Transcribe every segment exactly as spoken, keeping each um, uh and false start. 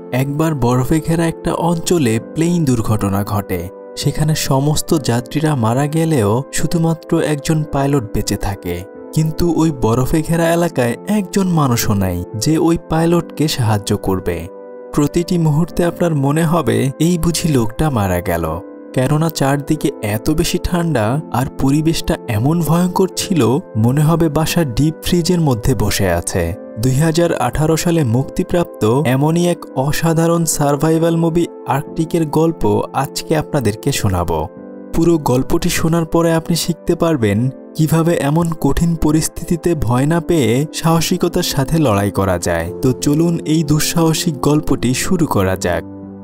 একবার বরফে ঘেরা একটা অঞ্চলে প্লেন দুর্ঘটনা ঘটে। সেখানে সমস্ত যাত্রীরা মারা গেলেও শুধুমাত্র একজন পাইলট বেঁচে থাকে। কিন্তু ওই বরফে ঘেরা এলাকায় একজন মানুষও নাই যে ওই পাইলটকে সাহায্য করবে। প্রতিটি মুহূর্তে আপনার মনে হবে এই বুঝি লোকটা মারা গেল, কেননা চারদিকে এত বেশি ঠান্ডা আর পরিবেশটা এমন ভয়ঙ্কর ছিল মনে হবে বাসার ডিপ ফ্রিজের মধ্যে বসে আছে। দুই হাজার আঠারো সালে মুক্তিপ্রাপ্ত এমনই এক অসাধারণ সার্ভাইভাল মুভি আর্কটিকের গল্প আজকে আপনাদেরকে শোনাবো। পুরো গল্পটি শোনার পরে আপনি শিখতে পারবেন কিভাবে এমন কঠিন পরিস্থিতিতে ভয় না পেয়ে সাহসিকতার সাথে লড়াই করা যায়। তো চলুন এই দুঃসাহসিক গল্পটি শুরু করা যাক।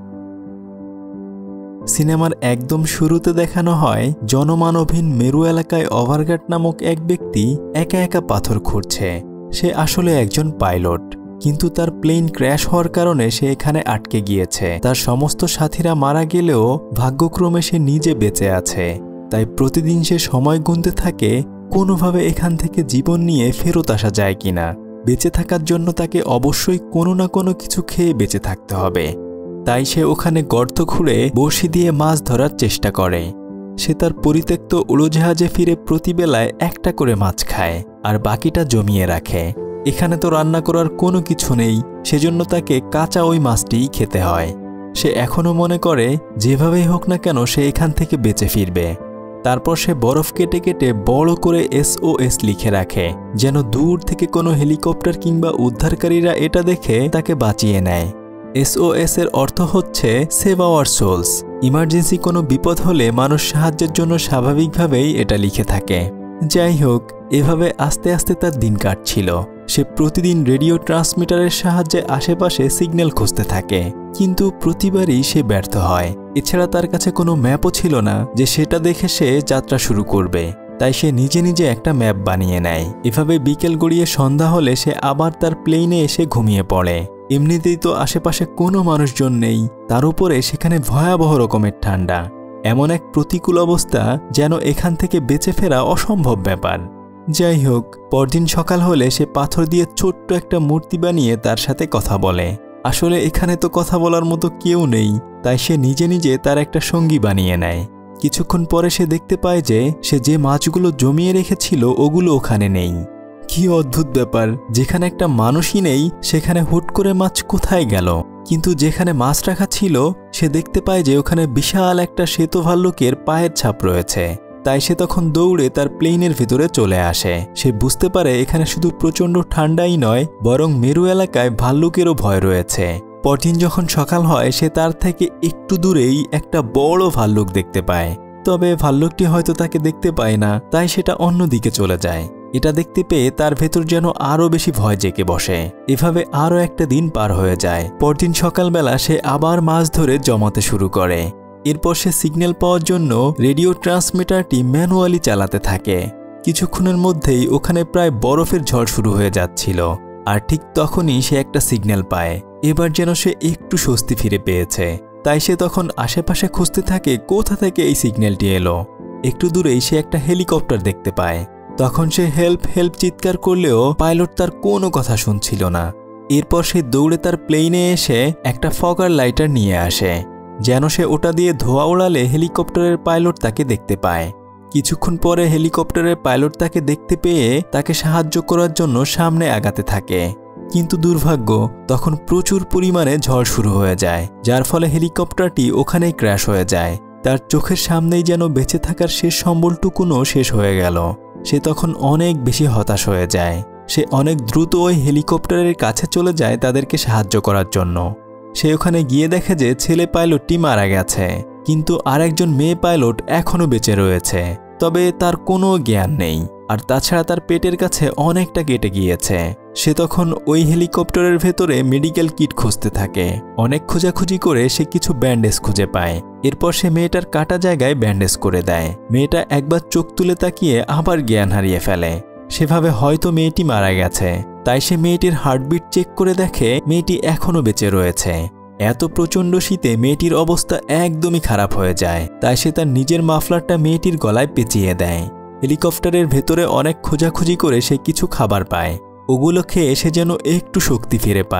সিনেমার একদম শুরুতে দেখানো হয় জনমানবহীন মেরু এলাকায় ওভারগাট নামক এক ব্যক্তি একা একা পাথর খুঁড়ছে। সে আসলে একজন পাইলট, কিন্তু তার প্লেন ক্র্যাশ হওয়ার কারণে সে এখানে আটকে গিয়েছে। তার সমস্ত সাথীরা মারা গেলেও ভাগ্যক্রমে সে নিজে বেঁচে আছে। তাই প্রতিদিন সে সময় গুনতে থাকে কোনোভাবে এখান থেকে জীবন নিয়ে ফেরত আসা যায় কিনা। বেঁচে থাকার জন্য তাকে অবশ্যই কোনো না কোনো কিছু খেয়ে বেঁচে থাকতে হবে। তাই সে ওখানে গর্ত খুঁড়ে বড়শি দিয়ে মাছ ধরার চেষ্টা করে। সে তার পরিত্যক্ত উড়োজাহাজে ফিরে প্রতিবেলায় একটা করে মাছ খায় আর বাকিটা জমিয়ে রাখে। এখানে তো রান্না করার কোনো কিছু নেই, সেজন্য তাকে কাঁচা ওই মাছটিই খেতে হয়। সে এখনও মনে করে যেভাবেই হোক না কেন সে এখান থেকে বেঁচে ফিরবে। তারপর সে বরফ কেটে কেটে বড় করে এস ও এস লিখে রাখে, যেন দূর থেকে কোনো হেলিকপ্টার কিংবা উদ্ধারকারীরা এটা দেখে তাকে বাঁচিয়ে নেয়। এস ও এস এর অর্থ হচ্ছে সেভ আওয়ার সোলস। ইমার্জেন্সি কোনো বিপদ হলে মানুষ সাহায্যের জন্য স্বাভাবিকভাবেই এটা লিখে থাকে। যাই হোক, এভাবে আস্তে আস্তে তার দিন কাটছিল। সে প্রতিদিন রেডিও ট্রান্সমিটারের সাহায্যে আশেপাশে সিগন্যাল খুঁজতে থাকে, কিন্তু প্রতিবারই সে ব্যর্থ হয়। এছাড়া তার কাছে কোনো ম্যাপও ছিল না যে সেটা দেখে সে যাত্রা শুরু করবে। তাই সে নিজে নিজে একটা ম্যাপ বানিয়ে নেয়। এভাবে বিকেল গড়িয়ে সন্ধ্যা হলে সে আবার তার প্লেনে এসে ঘুমিয়ে পড়ে। এমনিতেই তো আশেপাশে কোনো মানুষজন নেই, তার উপরে সেখানে ভয়াবহ রকমের ঠান্ডা। এমন এক প্রতিকূল অবস্থা যেন এখান থেকে বেঁচে ফেরা অসম্ভব ব্যাপার। যাই হোক, পরদিন সকাল হলে সে পাথর দিয়ে ছোট্ট একটা মূর্তি বানিয়ে তার সাথে কথা বলে। আসলে এখানে তো কথা বলার মতো কেউ নেই, তাই সে নিজে নিজে তার একটা সঙ্গী বানিয়ে নেয়। কিছুক্ষণ পরে সে দেখতে পায় যে সে যে মাছগুলো জমিয়ে রেখেছিল ওগুলো ওখানে নেই। কি অদ্ভুত ব্যাপার, যেখানে একটা মানুষই নেই সেখানে হুট করে মাছ কোথায় গেল? কিন্তু যেখানে মাছ রাখা ছিল সে দেখতে পায় যে ওখানে বিশাল একটা শ্বেত ভাল্লুকের পায়ের ছাপ রয়েছে। তাই সে তখন দৌড়ে তার প্লেনের ভিতরে চলে আসে। সে বুঝতে পারে এখানে শুধু প্রচণ্ড ঠান্ডাই নয়, বরং মেরু এলাকায় ভাল্লুকেরও ভয় রয়েছে। পরদিন যখন সকাল হয় সে তার থেকে একটু দূরেই একটা বড় ভাল্লুক দেখতে পায়। তবে ভাল্লুকটি হয়তো তাকে দেখতে পায় না, তাই সেটা অন্যদিকে চলে যায়। এটা দেখতে পেয়ে তার ভেতর যেন আরও বেশি ভয় জেগে বসে। এভাবে আরও একটা দিন পার হয়ে যায়। পরদিন সকালবেলা সে আবার মাছ ধরে জমাতে শুরু করে। এরপর সে সিগন্যাল পাওয়ার জন্য রেডিও ট্রান্সমিটারটি ম্যানুয়ালি চালাতে থাকে। কিছুক্ষণের মধ্যেই ওখানে প্রায় বরফের ঝড় শুরু হয়ে যাচ্ছিল। আর ঠিক তখনই সে একটা সিগন্যাল পায়। এবার যেন সে একটু স্বস্তি ফিরে পেয়েছে। তাই সে তখন আশেপাশে খুঁজতে থাকে কোথা থেকে এই সিগন্যালটি এলো। একটু দূরেই সে একটা হেলিকপ্টার দেখতে পায়। তখন সে হেল্প হেল্প চিৎকার করলেও পাইলট তার কোনো কথা শুনছিল না। এরপর সে দৌড়ে তার প্লেনে এসে একটা ফগার লাইটার নিয়ে আসে, যেন সে ওটা দিয়ে ধোঁয়া ওড়ালে হেলিকপ্টারের পাইলট তাকে দেখতে পায়। কিছুক্ষণ পরে হেলিকপ্টারের পাইলট তাকে দেখতে পেয়ে তাকে সাহায্য করার জন্য সামনে আগাতে থাকে। কিন্তু দুর্ভাগ্য, তখন প্রচুর পরিমাণে ঝড় শুরু হয়ে যায়, যার ফলে হেলিকপ্টারটি ওখানেই ক্র্যাশ হয়ে যায়। তার চোখের সামনেই যেন বেঁচে থাকার শেষ সম্বলটুকুনও শেষ হয়ে গেল। সে তখন অনেক বেশি হতাশ হয়ে যায়। সে অনেক দ্রুত ওই হেলিকপ্টারের কাছে চলে যায় তাদেরকে সাহায্য করার জন্য। সে ওখানে গিয়ে দেখে যে ছেলে পাইলটটি মারা গেছে, কিন্তু আরেকজন মেয়ে পাইলট এখনও বেঁচে রয়েছে। তবে তার কোনো জ্ঞান নেই, আর তাছাড়া তার পেটের কাছে অনেকটা কেটে গিয়েছে। সে তখন ওই হেলিকপ্টারের ভেতরে মেডিকেল কিট খুঁজতে থাকে। অনেক খোঁজাখুঁজি করে সে কিছু ব্যান্ডেজ খুঁজে পায়। এরপর সে মেয়েটার কাটা জায়গায় ব্যান্ডেজ করে দেয়। মেয়েটা একবার চোখ তুলে তাকিয়ে আবার জ্ঞান হারিয়ে ফেলে। সেভাবে হয়তো মেয়েটি মারা গেছে। তাই সে মেয়েটির হার্টবিট চেক করে দেখে মেয়েটি এখনও বেঁচে রয়েছে। এত প্রচণ্ড শীতে মেয়েটির অবস্থা একদমই খারাপ হয়ে যায়। তাই সে তার নিজের মাফলারটা মেয়েটির গলায় পেঁচিয়ে দেয়। হেলিকপ্টারের ভেতরে অনেক খোঁজাখুঁজি করে সে কিছু খাবার পায়। ওগুলো খেয়ে সে যেন একটু শক্তি ফিরে পায়।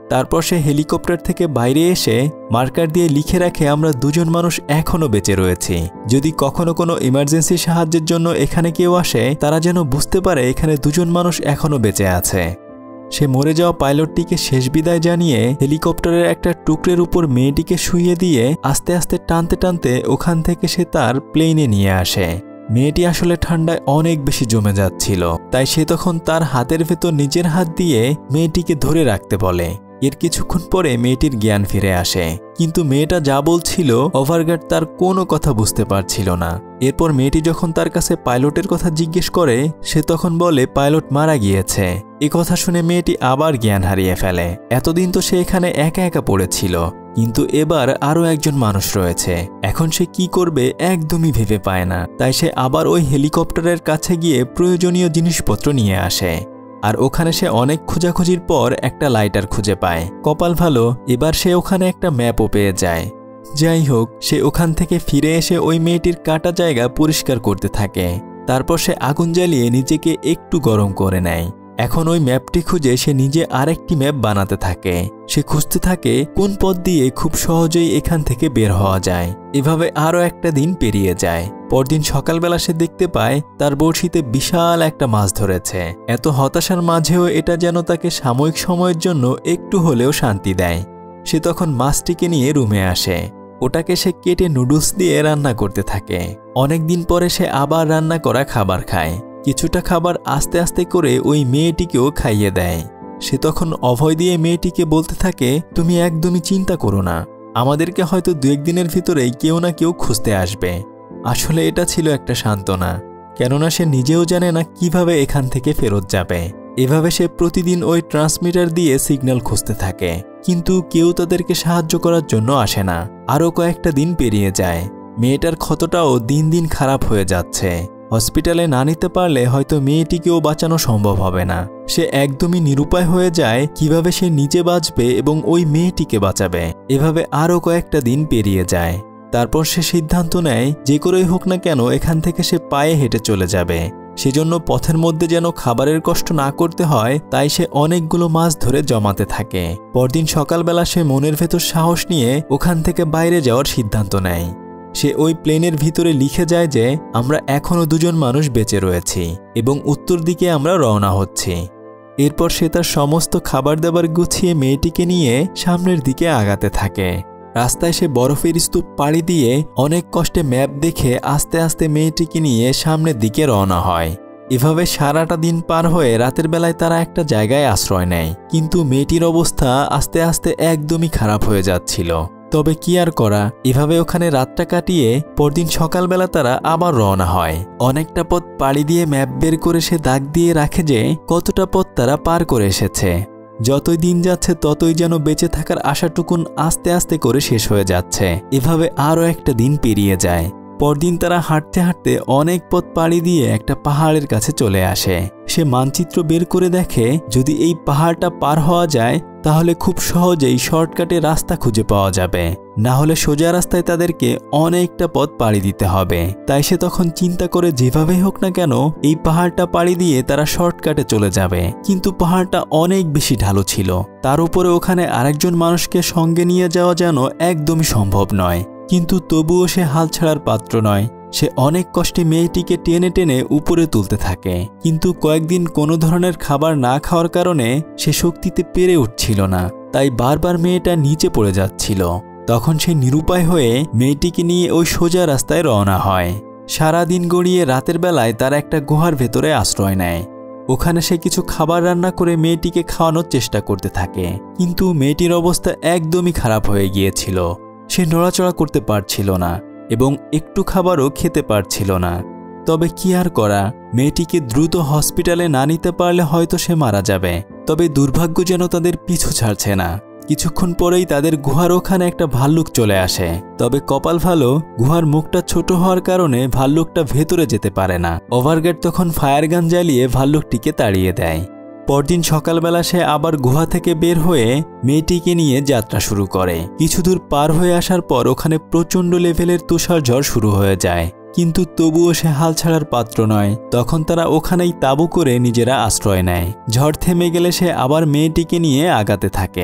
তারপর সে হেলিকপ্টার থেকে বাইরে এসে মার্কার দিয়ে লিখে রাখে আমরা দুজন মানুষ এখনো বেঁচে রয়েছি। যদি কখনো কোনো ইমার্জেন্সি সাহায্যের জন্য এখানে কেউ আসে তারা যেন বুঝতে পারে এখানে দুজন মানুষ এখনো বেঁচে আছে। সে মরে যাওয়া পাইলটটিকে শেষ বিদায় জানিয়ে হেলিকপ্টারের একটা টুকরের উপর মেয়েটিকে শুইয়ে দিয়ে আস্তে আস্তে টানতে টানতে ওখান থেকে সে তার প্লেনে নিয়ে আসে। মেয়েটি আসলে ঠান্ডায় অনেক বেশি জমে যাচ্ছিল, তাই সে তখন তার হাতের ভেতর নিজের হাত দিয়ে মেয়েটিকে ধরে রাখতে বলে। এর কিছুক্ষণ পরে মেয়েটির জ্ঞান ফিরে আসে, কিন্তু মেয়েটা যা বলছিল ওভারগার্ড তার কোনো কথা বুঝতে পারছিল না। এরপর মেয়েটি যখন তার কাছে পাইলটের কথা জিজ্ঞেস করে সে তখন বলে পাইলট মারা গিয়েছে। এ কথা শুনে মেয়েটি আবার জ্ঞান হারিয়ে ফেলে। এতদিন তো সে এখানে একা একা পড়েছিল, কিন্তু এবার আরও একজন মানুষ রয়েছে। এখন সে কি করবে একদমই ভেবে পায় না, তাই সে আবার ওই হেলিকপ্টারের কাছে গিয়ে প্রয়োজনীয় জিনিসপত্র নিয়ে আসে। আর ওখানে সে অনেক খোঁজাখুঁজির পর একটা লাইটার খুঁজে পায়। কপাল ভালো, এবার সে ওখানে একটা ম্যাপও পেয়ে যায়। যাই হোক, সে ওখান থেকে ফিরে এসে ওই মেয়েটির কাটা জায়গা পরিষ্কার করতে থাকে। তারপর সে আগুন জ্বালিয়ে নিজেকে একটু গরম করে নেয়। এখন ওই ম্যাপটি খুঁজে সে নিজে আরেকটি ম্যাপ বানাতে থাকে। সে খুঁজতে থাকে কোন পথ দিয়ে খুব সহজেই এখান থেকে বের হওয়া যায়। এভাবে আরও একটা দিন পেরিয়ে যায়। পরদিন সকালবেলা সে দেখতে পায় তার বড়শিতে বিশাল একটা মাছ ধরেছে। এত হতাশার মাঝেও এটা যেন তাকে সাময়িক সময়ের জন্য একটু হলেও শান্তি দেয়। সে তখন মাছটিকে নিয়ে রুমে আসে। ওটাকে সে কেটে নুডলস দিয়ে রান্না করতে থাকে। অনেক দিন পরে সে আবার রান্না করা খাবার খায়। কিছুটা খাবার আস্তে আস্তে করে ওই মেয়েটিকেও খাইয়ে দেয়। সে তখন অভয় দিয়ে মেয়েটিকে বলতে থাকে তুমি একদমই চিন্তা করো না, আমাদেরকে হয়তো দু একদিনের ভিতরেই কেউ না কেউ খুঁজতে আসবে। আসলে এটা ছিল একটা সান্ত্বনা, কেননা সে নিজেও জানে না কিভাবে এখান থেকে ফেরত যাবে। এভাবে সে প্রতিদিন ওই ট্রান্সমিটার দিয়ে সিগন্যাল খুঁজতে থাকে, কিন্তু কেউ তাদেরকে সাহায্য করার জন্য আসে না। আরও কয়েকটা দিন পেরিয়ে যায়। মেয়েটার ক্ষতটাও দিন দিন খারাপ হয়ে যাচ্ছে। হসপিটালে না নিতে পারলে হয়তো মেয়েটিকেও বাঁচানো সম্ভব হবে না। সে একদমই নিরুপায় হয়ে যায় কিভাবে সে নিজে বাঁচবে এবং ওই মেয়েটিকে বাঁচাবে। এভাবে আরও কয়েকটা দিন পেরিয়ে যায়। তারপর সে সিদ্ধান্ত নেয় যে করেই হোক না কেন এখান থেকে সে পায়ে হেঁটে চলে যাবে। সেজন্য পথের মধ্যে যেন খাবারের কষ্ট না করতে হয়, তাই সে অনেকগুলো মাছ ধরে জমাতে থাকে। পরদিন সকালবেলা সে মনের ভেতর সাহস নিয়ে ওখান থেকে বাইরে যাওয়ার সিদ্ধান্ত নেয়। সে ওই প্লেনের ভিতরে লিখে যায় যে আমরা এখনও দুজন মানুষ বেঁচে রয়েছি এবং উত্তর দিকে আমরা রওনা হচ্ছি। এরপর সে তার সমস্ত খাবার দাবার গুছিয়ে মেয়েটিকে নিয়ে সামনের দিকে আগাতে থাকে। রাস্তায় সে বরফের স্তূপ পাড়ি দিয়ে অনেক কষ্টে ম্যাপ দেখে আস্তে আস্তে মেয়েটিকে নিয়ে সামনের দিকে রওনা হয়। এভাবে সারাটা দিন পার হয়ে রাতের বেলায় তারা একটা জায়গায় আশ্রয় নেয়, কিন্তু মেয়েটির অবস্থা আস্তে আস্তে একদমই খারাপ হয়ে যাচ্ছিল। তবে কি আর করা, এভাবে ওখানে রাতটা কাটিয়ে পরদিন সকালবেলা তারা আবার রওনা হয়। অনেকটা পথ পাড়ি দিয়ে ম্যাপ বের করে সে দাগ দিয়ে রাখে যে কতটা পথ তারা পার করে এসেছে। যতই দিন যাচ্ছে ততই যেন বেঁচে থাকার আশাটুকুন আস্তে আস্তে করে শেষ হয়ে যাচ্ছে। এভাবে আরও একটা দিন পেরিয়ে যায়। পরদিন তারা হাঁটতে হাঁটতে অনেক পথ পাড়ি দিয়ে একটা পাহাড়ের কাছে চলে আসে। সে মানচিত্র বের করে দেখে যদি এই পাহাড়টা পার হওয়া যায় তাহলে খুব সহজেই শর্টকাটে রাস্তা খুঁজে পাওয়া যাবে, না হলে সোজা রাস্তায় তাদেরকে অনেকটা পথ পাড়ি দিতে হবে। তাই সে তখন চিন্তা করে যেভাবেই হোক না কেন এই পাহাড়টা পাড়ি দিয়ে তারা শর্টকাটে চলে যাবে। কিন্তু পাহাড়টা অনেক বেশি ঢালু ছিল, তার উপরে ওখানে আরেকজন মানুষকে সঙ্গে নিয়ে যাওয়া যেন একদমই সম্ভব নয়। কিন্তু তবুও সে হাল ছাড়ার পাত্র নয়। সে অনেক কষ্টে মেয়েটিকে টেনে টেনে উপরে তুলতে থাকে, কিন্তু কয়েকদিন কোনো ধরনের খাবার না খাওয়ার কারণে সে শক্তিতে পেরে উঠছিল না, তাই বারবার মেয়েটা নিচে পড়ে যাচ্ছিল। তখন সে নিরুপায় হয়ে মেয়েটিকে নিয়ে ওই সোজা রাস্তায় রওনা হয়। সারা দিন গড়িয়ে রাতের বেলায় তার একটা গুহার ভেতরে আশ্রয় নেয়। ওখানে সে কিছু খাবার রান্না করে মেয়েটিকে খাওয়ানোর চেষ্টা করতে থাকে, কিন্তু মেয়েটির অবস্থা একদমই খারাপ হয়ে গিয়েছিল। সে নড়াচড়া করতে পারছিল না এবং একটু খাবারও খেতে পারছিল না। তবে কি আর করা, মেয়েটিকে দ্রুত হসপিটালে না নিতে পারলে হয়তো সে মারা যাবে। তবে দুর্ভাগ্য যেন তাদের পিছু ছাড়ছে না। কিছুক্ষণ পরেই তাদের গুহার ওখানে একটা ভাল্লুক চলে আসে। তবে কপাল ভালো, গুহার মুখটা ছোট হওয়ার কারণে ভাল্লুকটা ভেতরে যেতে পারে না। ওভারগার্ড তখন ফায়ার গান জ্বালিয়ে ভাল্লুকটিকে তাড়িয়ে দেয়। পরদিন সকালবেলা সে আবার গুহা থেকে বের হয়ে মেয়েটিকে নিয়ে যাত্রা শুরু করে। কিছু দূর পার হয়ে আসার পর ওখানে প্রচণ্ড লেভেলের তুষার ঝড় শুরু হয়ে যায়, কিন্তু তবুও সে হাল ছাড়ার পাত্র নয়। তখন তারা ওখানেই তাঁবু করে নিজেরা আশ্রয় নেয়। ঝড় থেমে গেলে সে আবার মেয়েটিকে নিয়ে আগাতে থাকে।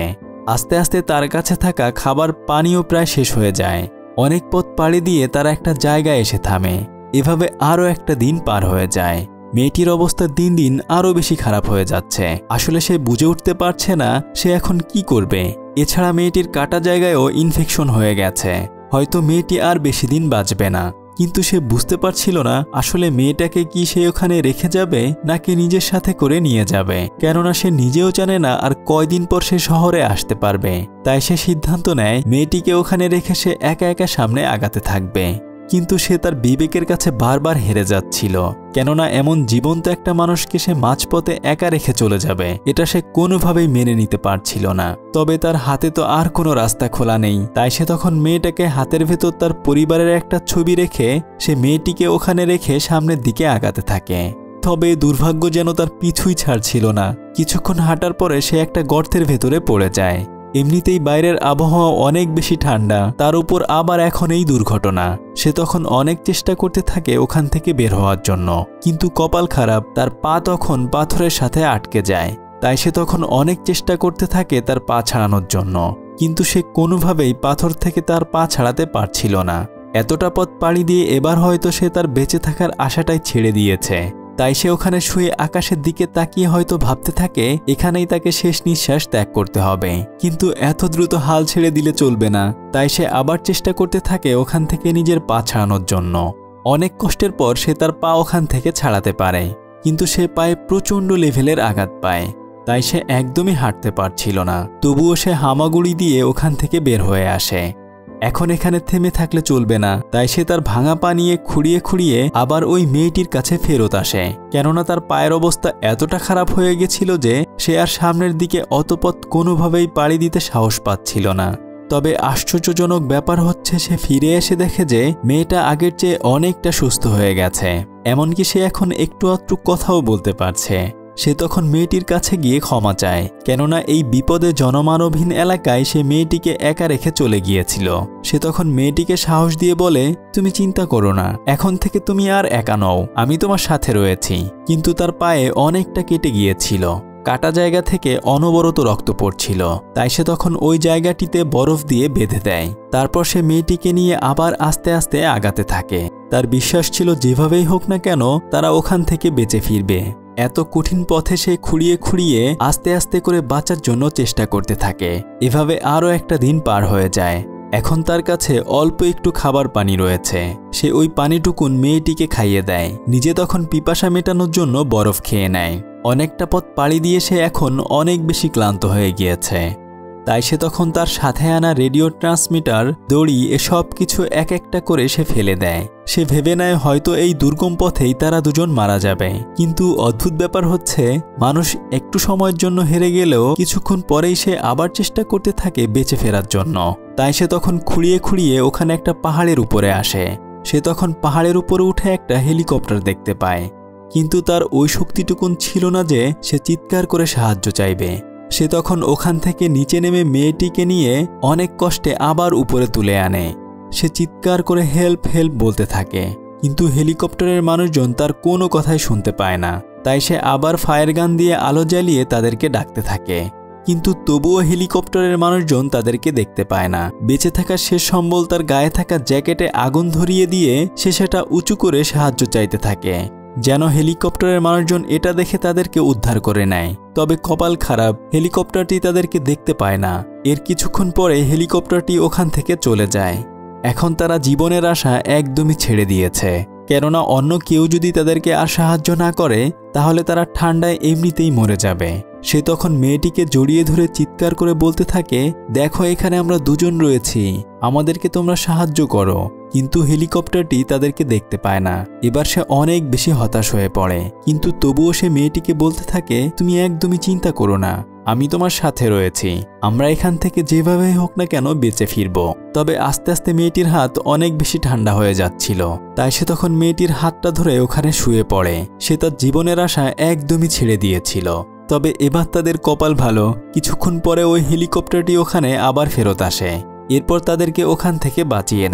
আস্তে আস্তে তার কাছে থাকা খাবার পানিও প্রায় শেষ হয়ে যায়। অনেক পথ পাড়ি দিয়ে তারা একটা জায়গায় এসে থামে। এভাবে আরও একটা দিন পার হয়ে যায়। মেয়েটির অবস্থা দিন দিন আরও বেশি খারাপ হয়ে যাচ্ছে। আসলে সে বুঝে উঠতে পারছে না সে এখন কি করবে। এছাড়া মেয়েটির কাটা জায়গায়ও ইনফেকশন হয়ে গেছে। হয়তো মেয়েটি আর বেশি দিন বাঁচবে না। কিন্তু সে বুঝতে পারছিল না আসলে মেয়েটাকে কি সে ওখানে রেখে যাবে নাকি নিজের সাথে করে নিয়ে যাবে, কেননা সে নিজেও জানে না আর কয়দিন পর সে শহরে আসতে পারবে। তাই সে সিদ্ধান্ত নেয় মেয়েটিকে ওখানে রেখে সে একা একা সামনে আগাতে থাকবে। কিন্তু সে তার বিবেকের কাছে বারবার হেরে যাচ্ছিল, কেননা এমন জীবন্ত একটা মানুষকে সে মাঝপথে একা রেখে চলে যাবে এটা সে কোনোভাবেই মেনে নিতে পারছিল না। তবে তার হাতে তো আর কোনো রাস্তা খোলা নেই। তাই সে তখন মেয়েটাকে হাতের ভেতর তার পরিবারের একটা ছবি রেখে সে মেয়েটিকে ওখানে রেখে সামনের দিকে আগাতে থাকে। তবে দুর্ভাগ্য যেন তার পিছুই ছাড়ছিল না। কিছুক্ষণ হাঁটার পরে সে একটা গর্তের ভেতরে পড়ে যায়। এমনিতেই বাইরের আবহাওয়া অনেক বেশি ঠান্ডা, তার উপর আবার এখন এই দুর্ঘটনা। সে তখন অনেক চেষ্টা করতে থাকে ওখান থেকে বের হওয়ার জন্য, কিন্তু কপাল খারাপ, তার পা তখন পাথরের সাথে আটকে যায়। তাই সে তখন অনেক চেষ্টা করতে থাকে তার পা ছাড়ানোর জন্য, কিন্তু সে কোনোভাবেই পাথর থেকে তার পা ছাড়াতে পারছিল না। এতটা পথ পাড়ি দিয়ে এবার হয়তো সে তার বেঁচে থাকার আশাটাই ছেড়ে দিয়েছে। তাই সে ওখানে শুয়ে আকাশের দিকে তাকিয়ে হয়তো ভাবতে থাকে এখানেই তাকে শেষ নিঃশ্বাস ত্যাগ করতে হবে। কিন্তু এত দ্রুত হাল ছেড়ে দিলে চলবে না। তাই সে আবার চেষ্টা করতে থাকে ওখান থেকে নিজের পা ছাড়ানোর জন্য। অনেক কষ্টের পর সে তার পা ওখান থেকে ছাড়াতে পারে, কিন্তু সে পায়ে প্রচণ্ড লেভেলের আঘাত পায়। তাই সে একদমই হাঁটতে পারছিল না। তবুও সে হামাগুড়ি দিয়ে ওখান থেকে বের হয়ে আসে। এখন এখানে থেমে থাকলে চলবে না। তাই সে তার ভাঙা পা নিয়ে খুঁড়িয়ে খুঁড়িয়ে আবার ওই মেয়েটির কাছে ফেরত আসে, কেননা তার পায়ের অবস্থা এতটা খারাপ হয়ে গেছিল যে সে আর সামনের দিকে অত পথ কোনোভাবেই পাড়ি দিতে সাহস পাচ্ছিল না। তবে আশ্চর্যজনক ব্যাপার হচ্ছে সে ফিরে এসে দেখে যে মেয়েটা আগের চেয়ে অনেকটা সুস্থ হয়ে গেছে। এমনকি সে এখন একটু আধটু কথাও বলতে পারছে। সে তখন মেয়েটির কাছে গিয়ে ক্ষমা চায়, কেননা এই বিপদে জনমানবহীন এলাকায় সে মেয়েটিকে একা রেখে চলে গিয়েছিল। সে তখন মেয়েটিকে সাহস দিয়ে বলে, তুমি চিন্তা করো না, এখন থেকে তুমি আর একা নও, আমি তোমার সাথে রয়েছি। কিন্তু তার পায়ে অনেকটা কেটে গিয়েছিল, কাটা জায়গা থেকে অনবরত রক্ত পড়ছিল। তাই সে তখন ওই জায়গাটিতে বরফ দিয়ে বেঁধে দেয়। তারপর সে মেয়েটিকে নিয়ে আবার আস্তে আস্তে আগাতে থাকে। তার বিশ্বাস ছিল যেভাবেই হোক না কেন তারা ওখান থেকে বেঁচে ফিরবে। এত কঠিন পথে সে খুঁড়িয়ে খুঁড়িয়ে আস্তে আস্তে করে বাঁচার জন্য চেষ্টা করতে থাকে। এভাবে আরও একটা দিন পার হয়ে যায়। এখন তার কাছে অল্প একটু খাবার পানি রয়েছে। সে ওই পানিটুকুন মেয়েটিকে খাইয়ে দেয়। নিজে তখন পিপাসা মেটানোর জন্য বরফ খেয়ে নেয়। অনেকটা পথ পাড়ি দিয়ে সে এখন অনেক বেশি ক্লান্ত হয়ে গিয়েছে। তাই সে তখন তার সাথে আনা রেডিও ট্রান্সমিটার, দড়ি এসব কিছু এক একটা করে সে ফেলে দেয়। সে ভেবে নেয় হয়তো এই দুর্গম পথেই তারা দুজন মারা যাবে। কিন্তু অদ্ভুত ব্যাপার হচ্ছে মানুষ একটু সময়ের জন্য হেরে গেলেও কিছুক্ষণ পরেই সে আবার চেষ্টা করতে থাকে বেঁচে ফেরার জন্য। তাই সে তখন খুঁড়িয়ে খুঁড়িয়ে ওখানে একটা পাহাড়ের উপরে আসে। সে তখন পাহাড়ের উপরে উঠে একটা হেলিকপ্টার দেখতে পায়, কিন্তু তার ওই শক্তিটুকুন ছিল না যে সে চিৎকার করে সাহায্য চাইবে। সে তখন ওখান থেকে নিচে নেমে মেয়েটিকে নিয়ে অনেক কষ্টে আবার উপরে তুলে আনে। সে চিৎকার করে হেল্প হেল্প বলতে থাকে, কিন্তু হেলিকপ্টারের মানুষজন তার কোনো কথাই শুনতে পায় না। তাই সে আবার ফায়ার গান দিয়ে আলো জ্বালিয়ে তাদেরকে ডাকতে থাকে, কিন্তু তবুও হেলিকপ্টারের মানুষজন তাদেরকে দেখতে পায় না। বেঁচে থাকার শেষ সম্বল তার গায়ে থাকা জ্যাকেটে আগুন ধরিয়ে দিয়ে সে সেটা উঁচু করে সাহায্য চাইতে থাকে, যেন হেলিকপ্টারের মানুষজন এটা দেখে তাদেরকে উদ্ধার করে নেয়। তবে কপাল খারাপ, হেলিকপ্টারটি তাদেরকে দেখতে পায় না। এর কিছুক্ষণ পরে হেলিকপ্টারটি ওখান থেকে চলে যায়। এখন তারা জীবনের আশা একদমই ছেড়ে দিয়েছে, কেননা অন্য কেউ যদি তাদেরকে আর সাহায্য না করে তাহলে তারা ঠান্ডায় এমনিতেই মরে যাবে। সে তখন মেয়েটিকে জড়িয়ে ধরে চিৎকার করে বলতে থাকে, দেখো এখানে আমরা দুজন রয়েছি, আমাদেরকে তোমরা সাহায্য করো। কিন্তু হেলিকপ্টারটি তাদেরকে দেখতে পায় না। এবার সে অনেক বেশি হতাশ হয়ে পড়ে, কিন্তু তবুও সে মেয়েটিকে বলতে থাকে, তুমি একদমই চিন্তা করো না, আমি তোমার সাথে রয়েছি, আমরা এখান থেকে যেভাবে হোক না কেন বেঁচে ফিরব। তবে আস্তে আস্তে মেয়েটির হাত অনেক বেশি ঠান্ডা হয়ে যাচ্ছিল। তাই সে তখন মেয়েটির হাতটা ধরে ওখানে শুয়ে পড়ে। সে তার জীবনের আশা একদমই ছেড়ে দিয়েছিল। তবে এবার তাদের কপাল ভালো, কিছুক্ষণ পরে ওই হেলিকপ্টারটি ওখানে আবার ফেরত আসে। এরপর তাদেরকে ওখান থেকে বাঁচিয়ে নেয়।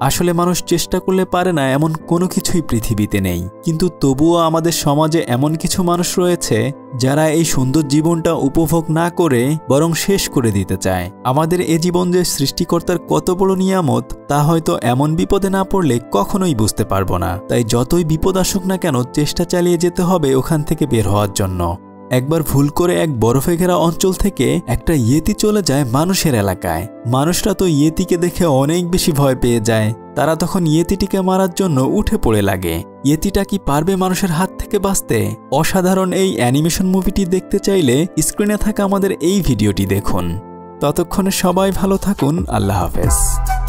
আসলে মানুষ চেষ্টা করলে পারে না এমন কোনো কিছুই পৃথিবীতে নেই, কিন্তু তবুও আমাদের সমাজে এমন কিছু মানুষ রয়েছে যারা এই সুন্দর জীবনটা উপভোগ না করে বরং শেষ করে দিতে চায়। আমাদের এ জীবন যে সৃষ্টিকর্তার কত বড় নিয়ামত তা হয়তো এমন বিপদে না পড়লে কখনোই বুঝতে পারবো না। তাই যতই বিপদ আসুক না কেন চেষ্টা চালিয়ে যেতে হবে ওখান থেকে বের হওয়ার জন্য। একবার ভুল করে এক বরফে ঘেরা অঞ্চল থেকে একটা ইয়েতি চলে যায় মানুষের এলাকায়। মানুষরা তো ইয়েতিকে দেখে অনেক বেশি ভয় পেয়ে যায়। তারা তখন ইয়েতিটিকে মারার জন্য উঠে পড়ে লাগে। ইয়েতিটা কি পারবে মানুষের হাত থেকে বাঁচতে? অসাধারণ এই অ্যানিমেশন মুভিটি দেখতে চাইলে স্ক্রিনে থাকা আমাদের এই ভিডিওটি দেখুন। ততক্ষণে সবাই ভালো থাকুন। আল্লাহ হাফেজ।